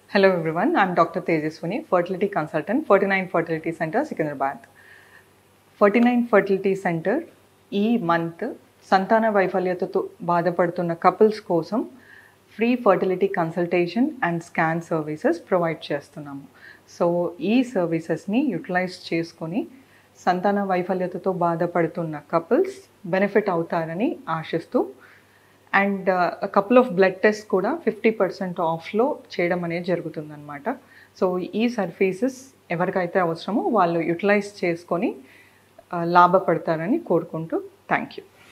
Hello everyone, I'm Dr. Tejaswini, fertility consultant, Ferty9 Fertility Center, Secunderabad. Ferty9 Fertility Center ఈ month సంతాన వైఫల్యతతో బాధపడుతున్న couples కోసం free fertility consultation and scan services provide చేస్తున్నాము. So ఈ సర్వీసెస్ని యూటిలైజ్ చేసుకొని సంతాన వైఫల్యతతో బాధపడుతున్న కపుల్స్ బెనిఫిట్ అవుతారని ఆశిస్తూ and couple of blood test కూడా 50% ఆఫ్లో చేయడం అనేది జరుగుతుందన్నమాట. సో ఈ సర్వీసెస్ ఎవరికైతే అవసరమో వాళ్ళు యూటిలైజ్ చేసుకొని లాభపడతారని కోరుకుంటూ థ్యాంక్ యూ.